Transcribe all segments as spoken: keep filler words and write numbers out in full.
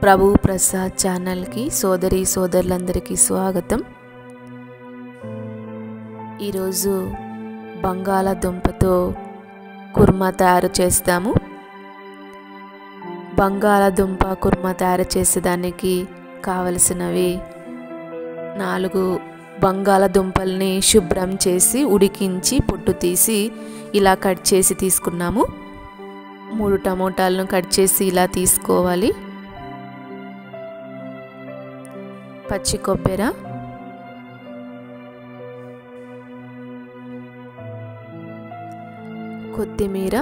ప్రభు Prasad channel కి సోదరి సోదరులందరికీ స్వాగతం। ఈ రోజు బంగాళాదుంపతో కుర్మా తయారు చేస్తాము। బంగాళాదుంప కుర్మా తయారు చేసేదానికి కావలసినవి నాలుగు బంగాళాదుంపల్ని శుభ్రం చేసి ఉడికించి పొట్టు తీసి ఇలా కట్ చేసి తీసుకున్నాము। మూడు టమోటాలను కట్ చేసి ఇలా తీసుకోవాలి। పచ్చి కొబ్బరి, కొత్తిమీర,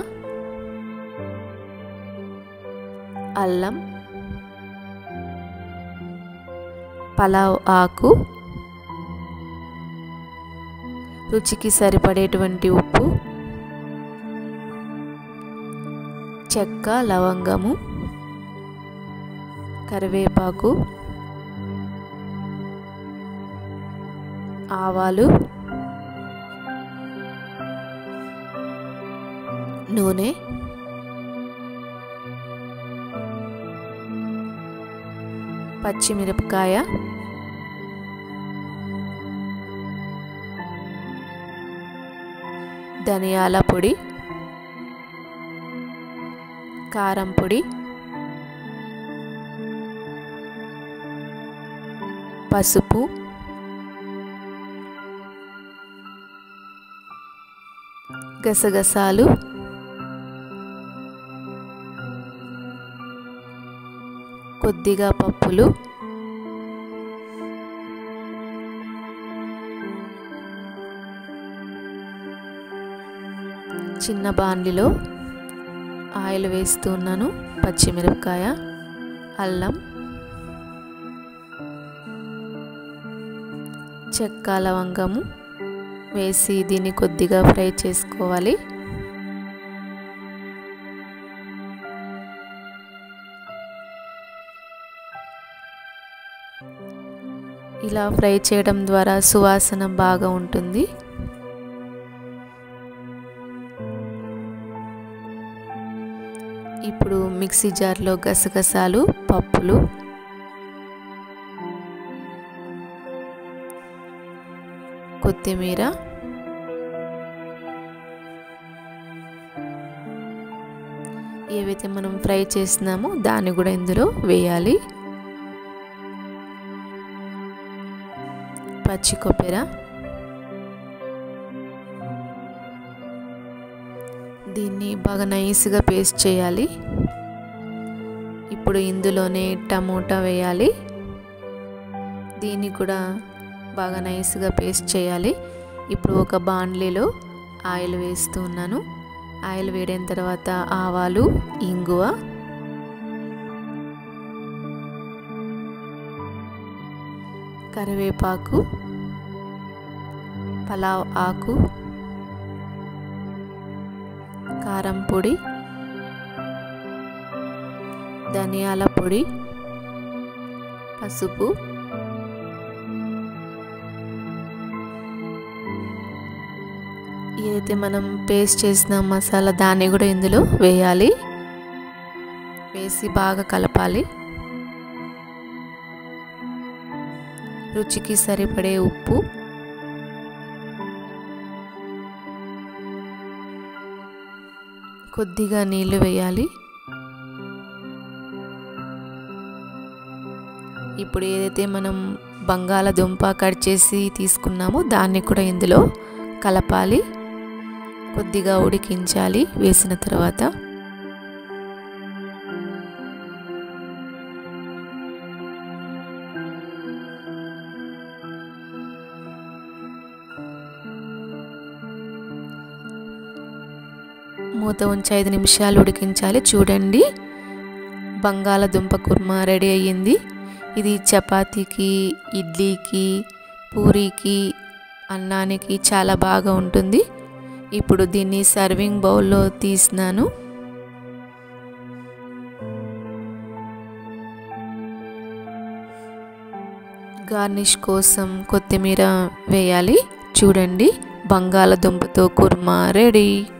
అల్లం, పలావ్ ఆకు, రుచికి సరిపడేటువంటి ఉప్పు, చెక్క, లవంగము, కరివేపాకు, ఆవాలు, నూనె, పచ్చిమిరపకాయ, ధనియాల పొడి, కారం పొడి, పసుపు, గసగసాలు, కొద్దిగా పప్పులు, చిన్న బాండిలో ఆయిల్ వేస్తున్నాను। పచ్చిమిరపకాయ, అల్లం, చెక్క, లవంగము వేసి దీన్ని కొద్దిగా ఫ్రై చేసుకోవాలి। ఇలా ఫ్రై చేయడం ద్వారా సువాసన బాగా ఉంటుంది। ఇప్పుడు మిక్సీ జార్లో గసగసాలు, పప్పులు, కొత్తిమీర, ఏవైతే మనం ఫ్రై చేసినామో దాన్ని కూడా ఇందులో వేయాలి। పచ్చి కొబ్బరి, దీన్ని బాగా నైస్గా పేస్ట్ చేయాలి। ఇప్పుడు ఇందులోనే టమోటా వేయాలి, దీన్ని కూడా బాగా నైస్గా పేస్ట్ చేయాలి। ఇప్పుడు ఒక బాండ్లీలో ఆయిల్ వేస్తున్నాను। ఆయిల్ వేడిన తర్వాత ఆవాలు, ఇంగువ, కరివేపాకు, పలావ్ ఆకు, కారం పొడి, ధనియాల పొడి, పసుపు, ఏదైతే మనం పేస్ట్ చేసిన మసాలా దాన్ని కూడా ఇందులో వేయాలి। వేసి బాగా కలపాలి। రుచికి సరిపడే ఉప్పు, కొద్దిగా నీళ్లు వేయాలి। ఇప్పుడు ఏదైతే మనం బంగాళాదుంప కట్ చేసి తీసుకున్నామో దాన్ని కూడా ఇందులో కలపాలి, కొద్దిగా ఉడికించాలి। వేసిన తర్వాత మూత ఉంచి ఐదు నిమిషాలు ఉడికించాలి। చూడండి, బంగాళాదుంప కుర్మా రెడీ అయ్యింది। ఇది చపాతీకి, ఇడ్లీకి, పూరీకి, అన్నానికి చాలా బాగా ఉంటుంది। ఇప్పుడు దీన్ని సర్వింగ్ బౌల్లో తీసినాను। గార్నిష్ కోసం కొత్తిమీర వేయాలి। చూడండి, బంగాళాదుంపతో కుర్మా రెడీ।